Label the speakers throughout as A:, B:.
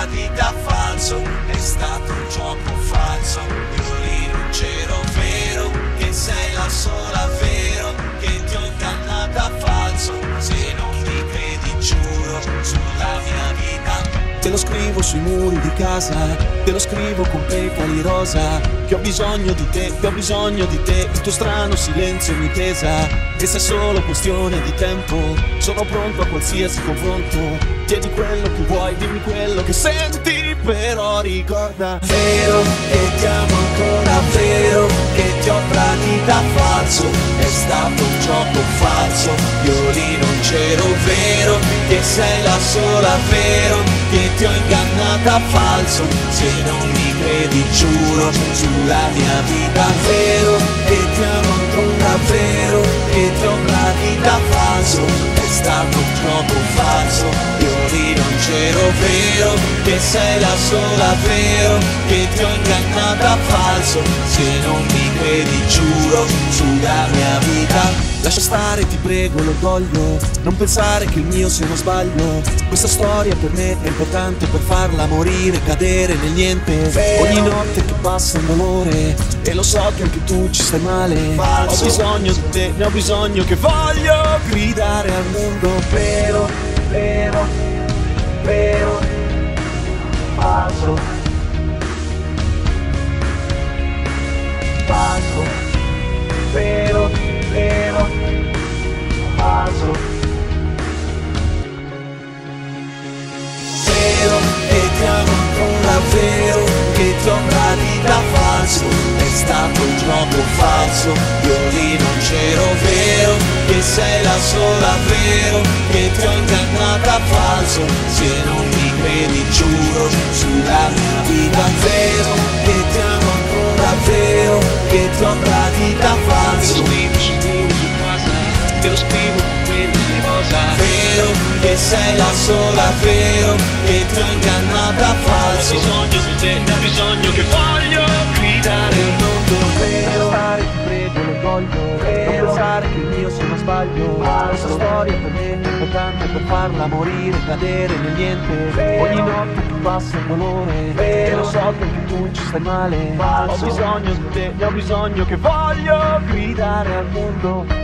A: vita falso, è stato un gioco falso. Io lì non c'ero vero, che sei la sola vero, che ti ho ingannata falso. Se non mi credi giuro sulla mia vita.
B: Te lo scrivo sui muri di casa, te lo scrivo con petali rosa, che ho bisogno di te, che ho bisogno di te, il tuo strano silenzio mi pesa, e se è solo questione di tempo, sono pronto a qualsiasi confronto, chiedi quello che vuoi, dimmi quello che senti, però ricorda,
A: vero, che ti amo ancora, vero, che ti ho tradita falso, è stato un gioco falso, io lì non c'ero vero, che sei la sola vero, che ti ho ingannata falso, se non mi credi giuro sulla mia vita, vero, che ti amo ancora, vero, che ti ho tradita falso, è stato un gioco falso, io lì non c'ero vero, che sei la sola vero, che ti ho ingannata falso, se non mi credi giuro sulla mia vita.
B: Lascia stare, ti prego, l'orgoglio, non pensare che il mio sia uno sbaglio. Questa storia per me è importante per farla morire, cadere nel niente. Ogni notte che passa un dolore, e lo so che anche tu ci stai male. Ho bisogno di te, ne ho bisogno, che voglio gridare al mondo.
A: Vero, vero, vero, falso, falso, vero, vero, falso, vero, e ti amo ancora, vero, che ti ho tradita falso, è stato un gioco falso, io lì non c'ero vero, che sei la sola vero, che ti ho ingannata falso, se non mi credi giuro sulla mia vita, vero, che ti amo ancora, vero, che ti ho tradita falso,
B: Te lo scrivo quelle rosa,
A: vero, che sei la sola vero, che ti ho ingannata falso,
B: ho bisogno di te, ne ho bisogno, che voglio gridare al mondo.
A: vero,
B: Stare, ti prego, l'orgoglio, non pensare che il mio sia uno sbaglio. Questa storia per me è importante per farla morire, cadere nel niente. Ogni notte che passa un dolore, e lo so che anche tu ci stai male. Ho bisogno di te, ne ho bisogno, che voglio gridare al mondo.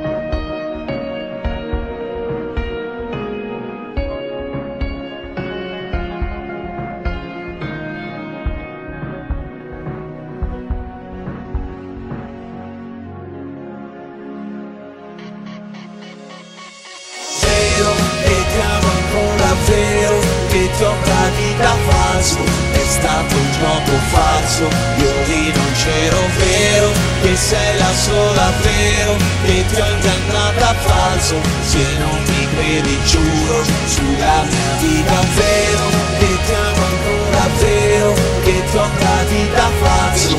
A: vero, che ti ho tradita falso, è stato un gioco falso, io lì non c'ero vero, che sei la sola vero, che ti ho ingannata falso, se non mi credi giuro sulla mia vita, vero, che ti amo ancora vero, che ti ho tradita falso,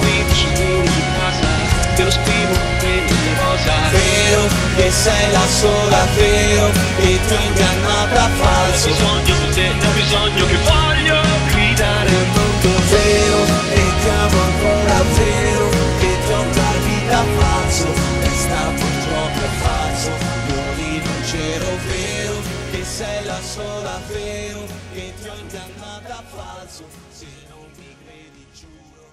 B: te lo scrivo quelle rosa,
A: vero, che sei la sola vero, che ti ho ingannata falso,
B: ho bisogno di te, ne ho bisogno, che voglio gridare al mondo.
A: vero, e ti amo ancora vero, che ti ho tradita falso, è stato un gioco falso, io lì non c'ero vero, che sei la sola vero, che ti ho ingannata falso, se non mi credi giuro.